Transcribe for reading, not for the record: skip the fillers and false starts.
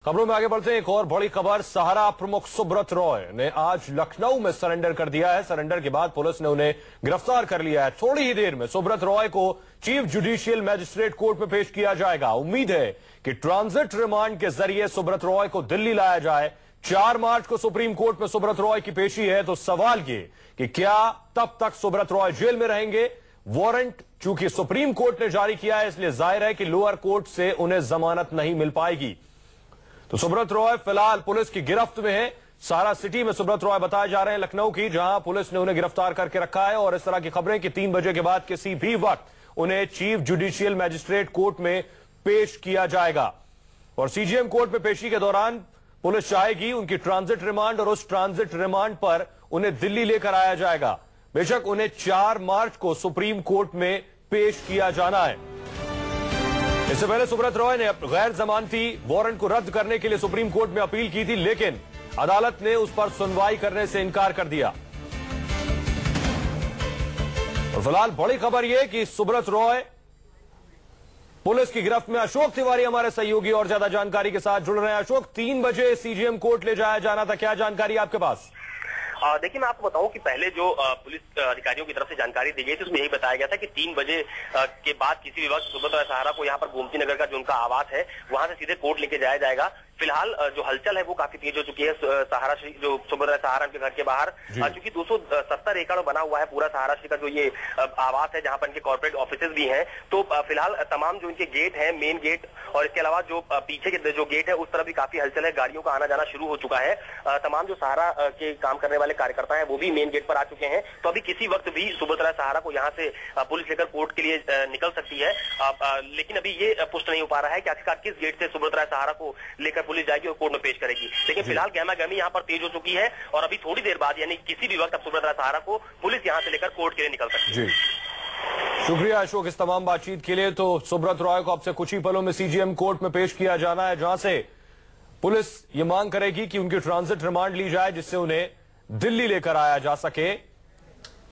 खबरों में आगे बढ़ते हैं। एक और बड़ी खबर, सहारा प्रमुख सुब्रत रॉय ने आज लखनऊ में सरेंडर कर दिया है। सरेंडर के बाद पुलिस ने उन्हें गिरफ्तार कर लिया है। थोड़ी ही देर में सुब्रत रॉय को चीफ जुडिशियल मैजिस्ट्रेट कोर्ट में पेश किया जाएगा। उम्मीद है कि ट्रांजिट रिमांड के जरिए सुब्रत रॉय को दिल्ली लाया जाए। 4 मार्च को सुप्रीम कोर्ट में सुब्रत रॉय की पेशी है। तो सवाल ये कि क्या तब तक सुब्रत रॉय जेल में रहेंगे? वारंट चूंकि सुप्रीम कोर्ट ने जारी किया है, इसलिए जाहिर है कि लोअर कोर्ट से उन्हें जमानत नहीं मिल पाएगी। तो सुब्रत रॉय फिलहाल पुलिस की गिरफ्त में है। सारा सिटी में सुब्रत रॉय बताए जा रहे हैं, लखनऊ की, जहां पुलिस ने उन्हें गिरफ्तार करके रखा है। और इस तरह की खबरें कि 3 बजे के बाद किसी भी वक्त उन्हें चीफ जुडिशियल मैजिस्ट्रेट कोर्ट में पेश किया जाएगा। और सीजेएम कोर्ट में पेशी के दौरान पुलिस चाहेगी उनकी ट्रांजिट रिमांड, और उस ट्रांजिट रिमांड पर उन्हें दिल्ली लेकर आया जाएगा। बेशक उन्हें 4 मार्च को सुप्रीम कोर्ट में पेश किया जाना है। इससे पहले सुब्रत रॉय ने गैर जमानती वारंट को रद्द करने के लिए सुप्रीम कोर्ट में अपील की थी, लेकिन अदालत ने उस पर सुनवाई करने से इनकार कर दिया। और फिलहाल बड़ी खबर यह कि सुब्रत रॉय पुलिस की गिरफ्त में। अशोक तिवारी हमारे सहयोगी और ज्यादा जानकारी के साथ जुड़ रहे हैं। अशोक, 3 बजे सीजेएम कोर्ट ले जाया जाना था, क्या जानकारी आपके पास? देखिए, मैं आपको बताऊं कि पहले जो पुलिस अधिकारियों की तरफ से जानकारी दी गई थी उसमें यही बताया गया था कि 3 बजे के बाद किसी भी वक्त सुब्रत सहारा को यहाँ पर गोमती नगर का जो उनका आवास है वहां से सीधे कोर्ट लेके जाया जाएगा। फिलहाल जो हलचल है वो काफी तेज हो चुकी है सहारा श्री जो सुब्रत सहारा के घर के बाहर, चूंकि 270 एकड़ बना हुआ है पूरा सहारा श्री का जो ये आवास है जहां पर इनके कॉर्पोरेट ऑफिसेज भी हैं। तो फिलहाल तमाम जो इनके गेट हैं, मेन गेट और इसके अलावा जो पीछे के जो गेट है उस तरफ भी काफी हलचल है, गाड़ियों का आना जाना शुरू हो चुका है। तमाम जो सहारा के काम करने वाले कार्यकर्ता है वो भी मेन गेट पर आ चुके हैं। तो अभी किसी वक्त भी सुब्रत सहारा को यहाँ से पुलिस लेकर कोर्ट के लिए निकल सकती है। लेकिन अभी ये पुष्ट नहीं हो पा रहा है कि आखिरकार किस गेट से सुब्रत सहारा को लेकर पुलिस जाएगी और कोर्ट में पेश करेगी। लेकिन फिलहाल गहमा-गहमी यहाँ पर तेज हो चुकी है और अभी थोड़ी देर बाद यानी किसी भी वक्त अब सुब्रत सहारा को पुलिस यहाँ से लेकर कोर्ट के लिए निकल सकती है। शुक्रिया अशोक इस तमाम बातचीत के लिए। तो सुब्रत रॉय को अब से कुछ ही पलों में सीजेएम कोर्ट में पेश किया जाना है, जहां से पुलिस ये मांग करेगी कि उनकी ट्रांजिट रिमांड ली जाए जिससे उन्हें दिल्ली लेकर आया जा सके।